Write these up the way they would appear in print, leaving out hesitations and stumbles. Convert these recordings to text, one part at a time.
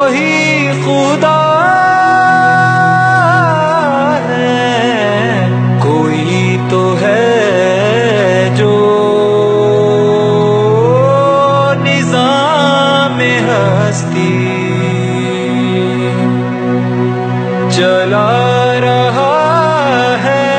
وہی خدا ہے، کوئی تو ہے جو نظام ہستی چلا رہا ہے،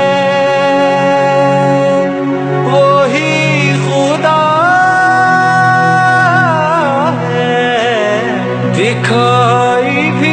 وہی خدا ہے، دکھائی بھی